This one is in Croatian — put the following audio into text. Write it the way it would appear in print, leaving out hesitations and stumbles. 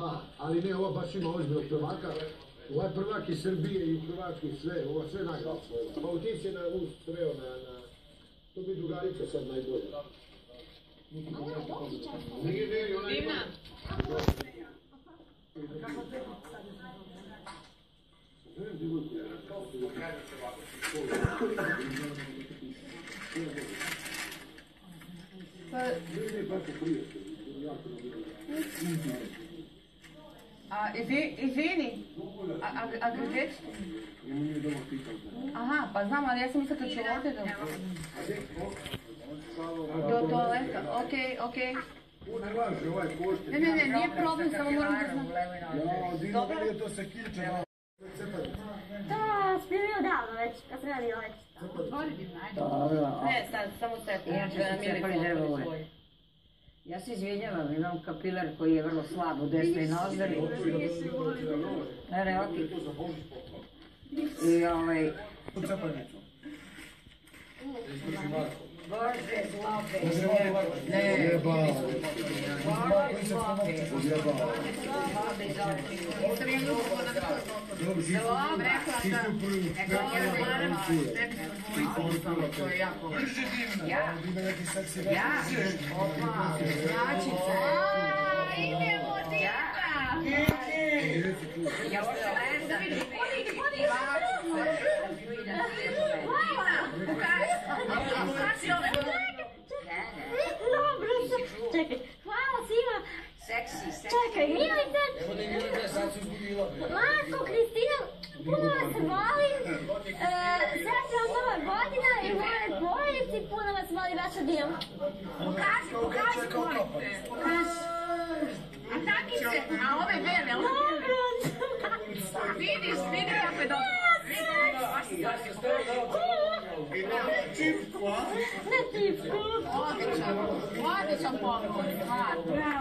Da, ali ne, ova baš ima ozbiljnog prvaka. Ovaj prvak iz Srbije i Hrvatske sve, ova sve najbolje. Pa otići je u streo na... To bi drugarica sad najbolje. Divna! Izvini, a gdje ćete? Aha, pa znam, ali ja sam mislila da ću ovdje do toaleta, okej. Ne, nije problem, samo moram da znam. Dobro. To se kilče. To sprimio davno već, kad sam radio već. Otvori Divna, ajde. Ne, sad, samo seti. Ja se izvinjavam, imam kapilar koji je vrlo slab u desnoj nozdrvi. Reotik. I Bože, zlobe. Ne, Bože, zlobe. Idemo, Divna! Ja volim da vidim. Čekaj, hvala svima. Seksi. Čekaj, Milice. Marko, Kristina, puno vas volim. Srećna nova godina i moje porodici, puno vas volim, vaša Dijana. Pokaži, volite. A takice, a ove bele, vidiš kako je dobro. Ne tipku. Odličan pogled, stvarno.